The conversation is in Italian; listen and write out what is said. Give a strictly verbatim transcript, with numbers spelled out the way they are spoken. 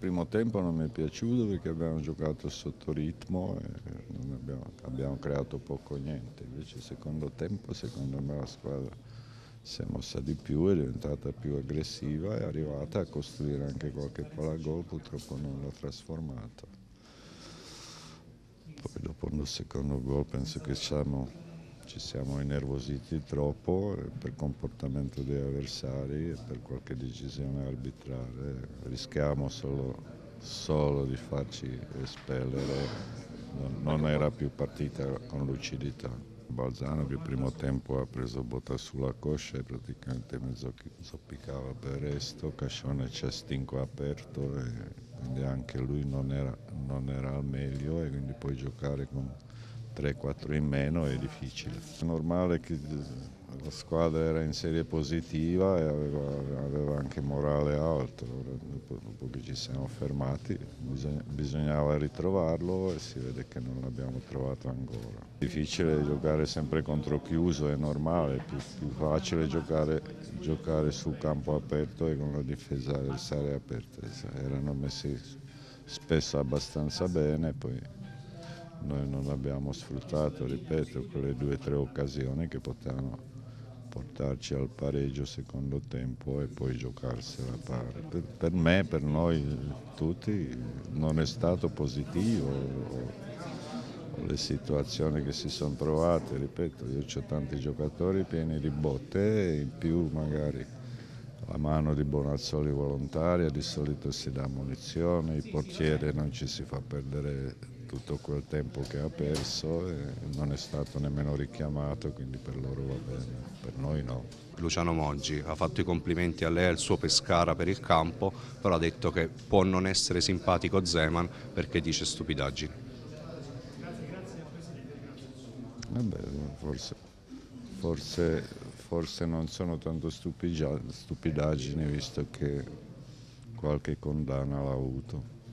primo tempo non mi è piaciuto perché abbiamo giocato sotto ritmo e non abbiamo, abbiamo creato poco o niente. Invece il secondo tempo, secondo me, la squadra si è mossa di più, è diventata più aggressiva, è arrivata a costruire anche qualche palla gol, purtroppo non l'ha trasformata. Poi dopo il secondo gol penso che siamo, ci siamo innervositi troppo per comportamento degli avversari e per qualche decisione arbitrale. Rischiamo solo, solo di farci espellere, non, non era più partita con lucidità. Balzano che il primo tempo ha preso botta sulla coscia e praticamente mi zoppicava per resto, Cascione c'è stinco aperto e quindi anche lui non era, non era al meglio e quindi puoi giocare con tre quattro in meno è difficile. È normale che la squadra era in serie positiva e aveva, aveva anche morale alto, dopo, dopo che ci siamo fermati bisogna, bisognava ritrovarlo e si vede che non l'abbiamo trovato ancora. È difficile giocare sempre contro chiuso, è normale, è più, più facile giocare, giocare sul campo aperto e con la difesa avversaria aperta. Erano messi spesso abbastanza bene, poi noi non abbiamo sfruttato, ripeto, quelle due o tre occasioni che potevano portarci al pareggio secondo tempo e poi giocarsela a pari. Per, per me, per noi tutti, non è stato positivo le situazioni che si sono trovate, ripeto, io ho tanti giocatori pieni di botte e in più magari la mano di Bonazzoli volontaria, di solito si dà munizione, il portiere non ci si fa perdere tutto quel tempo che ha perso e non è stato nemmeno richiamato, quindi per loro va bene, per noi no. Luciano Moggi ha fatto i complimenti a lei e al suo Pescara per il campo, però ha detto che può non essere simpatico Zeman perché dice stupidaggini. Vabbè, forse, forse, forse non sono tanto stupidaggini visto che qualche condanna l'ha avuto.